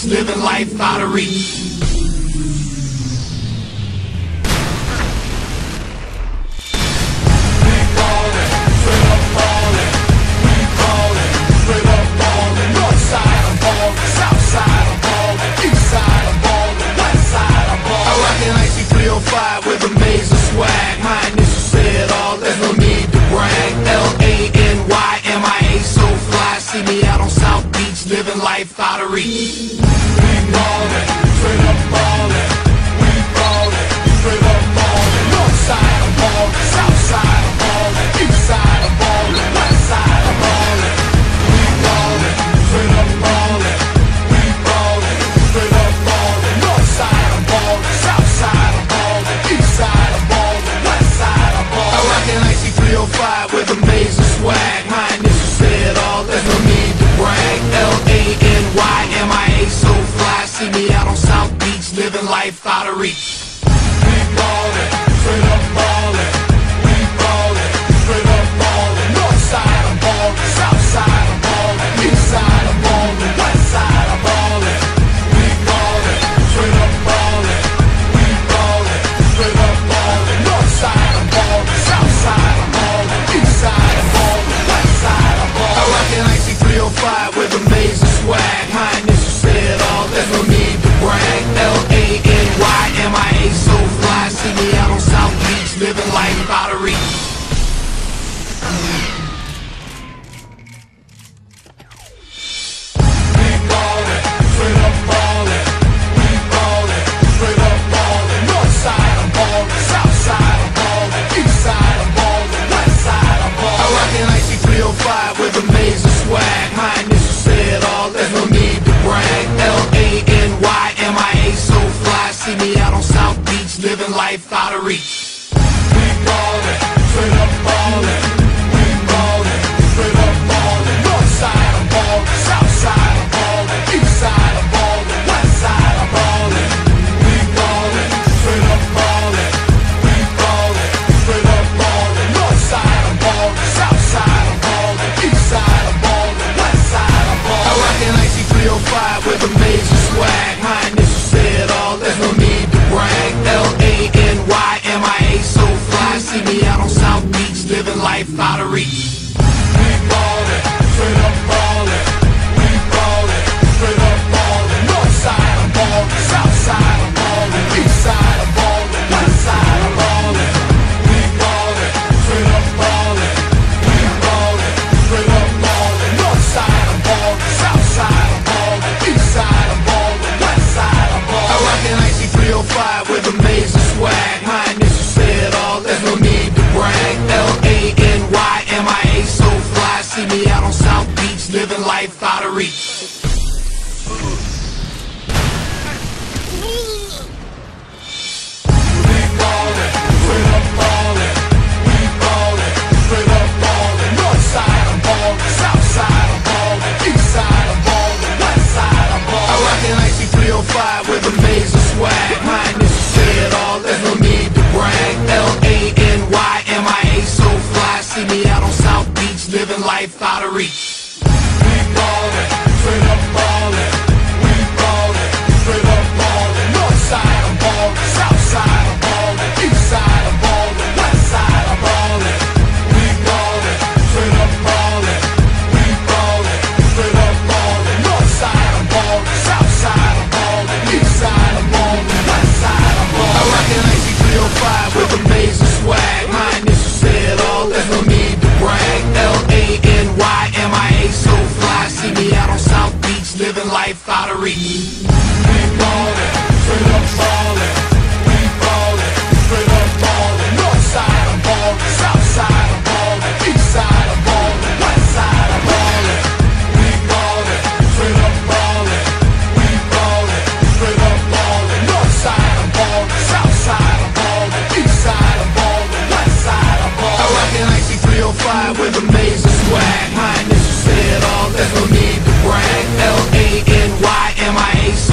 beach, living life out of reach. With amazing swag, my initials said all, there's no need to brag. LANYMIA, so fly, see me out on South Beach, living life out of reach. We ballin', straight up ballin', we ballin', straight up ballin'. North side I'm ballin', south side I'm ballin', east side I'm ballin', west side I'm ballin'. We ballin', straight up ballin', we ballin', straight up ballin'. North side I'm ballin', south side I'm ballin', east side I'm ballin', west side I'm ballin'. I rock an icy 305 with amazing swag. My initials said all, there's no need to brag. LANYMIA, so fly, see me out on South Beach, living life out of reach. We ballin', straight up ballin', we ballin', straight up ballin'. North side I'm ballin', south side I'm ballin', east side I'm ballin', west side I'm ballin'. We ballin', straight up ballin', we ballin', straight up ballin'. North side I'm ballin', south side I'm ballin', east side I'm ballin', west side I'm ballin'. I rock an icy 305 with amazing swag. My initials said all, there's no need to brag. LANYMIA, so fly, see me out on South Beach, living life out of reach. We ballin', straight up ballin', we ballin', straight up ballin'. North side I'm ballin', south side I'm ballin', east side I'm ballin', west side I'm ballin'. I rock an icy 305 with amazing swag. My initials said all, there's no need to brag. LANYMIA, so fly, see me out on South Beach, living life out of reach. We ballin', straight up ballin', we ballin', straight up ballin'. North side I'm ballin', south side I'm ballin', east side I'm ballin', west side I'm ballin'. We ballin', straight up ballin', we ballin', straight up ballin'. North side I'm ballin', south side I'm ballin', east side I'm ballin', west side I'm ballin'. I rock an icy 305 with amazing swag. My initials said all, there's no need to brag. LANYMIA, so fly, see me out on South Beach, living life out of reach. We ballin', straight up ballin', we ballin', straight up ballin'. North side I'm ballin', south side I'm ballin', east side I'm ballin', west side I'm ballin'. We ballin', straight up ballin', we ballin', straight up ballin'. North side I'm ballin', south side I'm ballin', east side I'm ballin', west side I'm ballin'. I rock an icy 305 with amazing swag. My initials said all, there's no need to brag. LANYMIA, so fly, see me out on South Beach, living life out of reach. We ballin', straight up ballin', we ballin', straight up ballin'. North side I'm ballin', south side I'm ballin', east side I'm ballin', west side I'm ballin'. I rock an icy 305 with amazing swag. My initials said all, there's no need to brag. LANYMIA, so fly, see me out on South Beach, living life out of reach. We ballin', straight up ballin', we ballin', straight up ballin'. North side I'm ballin', south side I'm ballin', east side I'm ballin', west side I'm ballin'. We ballin', straight up ballin', we ballin', straight up ballin'. North side I'm ballin', south side I'm ballin', east side I'm ballin', west side I'm ballin'. I rock an icy 305 with amazing swag. My initials said all, there's no need to brag. LANYMIA, so fly, see me out on South Beach, living life out of reach. We ballin', straight up ballin', we ballin', straight up ballin'. North side I'm ballin', south side I'm ballin', east side I'm ballin', west side I'm ballin'. We ballin', straight up ballin', we ballin', straight up ballin'. North side I'm ballin', south side I'm ballin', east side I'm ballin', west side I'm ballin'. I rock an icy 305 with amazing swag. My initials said all, there's no need to brag. LANYMIA,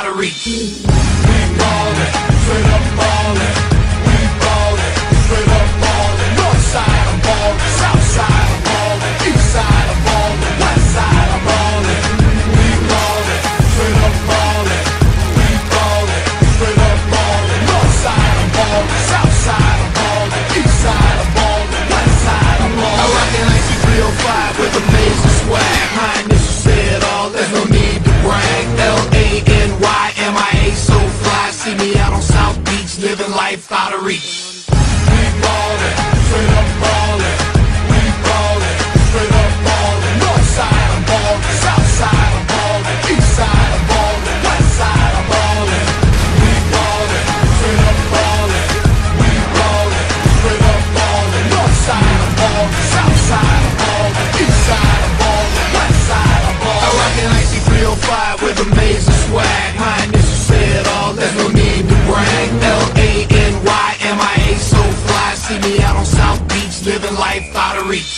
out of reach. We ballin', straight up ballin'. We ballin', straight up ballin'. North side I'm ballin', south side I'm ballin', east side I'm ballin', west side I'm ballin'. We ballin', straight up ballin'. We ballin', straight up ballin'. North side I'm ballin', south side I'm ballin', east side I'm ballin', west side I'm ballin'. I rockin' like 305 with amazing swag. My initials say it all, there's no need to brag. LaNYMIA, so fly. See me out on South Beach, living life out of reach. We ballin', straight up ballin'. We ballin', straight up ballin'. North side I'm ballin', south side I'm ballin', east side I'm ballin', west side I'm ballin'. We ballin', straight up ballin'. We ballin', straight up ballin'. North side I'm ballin', south side I'm ballin', east side I'm ballin', west side I'm ballin'. I rockin' like 305 with amazing swag. My initials say it all, there's no need to brag. LaNYMIA, so fly. See me out on South Beach, living life out of reach.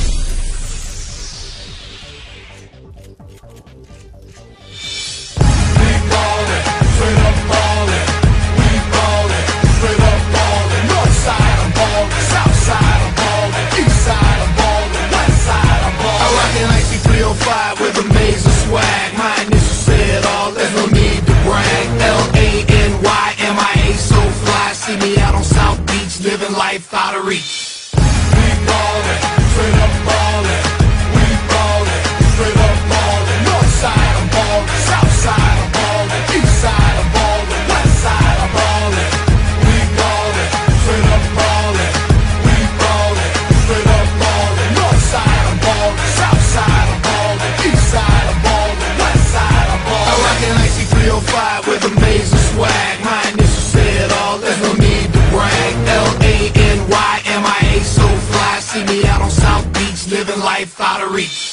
We ballin', straight up ballin'. We ballin', straight up ballin'. North side I'm ballin', south side I'm ballin', east side I'm ballin', west side I'm ballin'. I rockin' like 305 with amazing swag. My initials say it all, there's no need to brag. LaNYMIA, so fly. See me out on South Beach, living life out of reach. We ballin', straight up ballin'. We ballin', straight up ballin'. North side I'm ballin', south side I'm ballin', east side I'm ballin', west side I'm ballin'. We ballin', straight up ballin'. We ballin', straight up ballin'. North side I'm ballin', south side I'm ballin', east side I'm ballin', west side I'm ballin'. I rockin' like 305 with amazing swag. My initials say it all, there's no need to brag. LaNYMIA, so fly. See me out on South Beach, living life out of reach.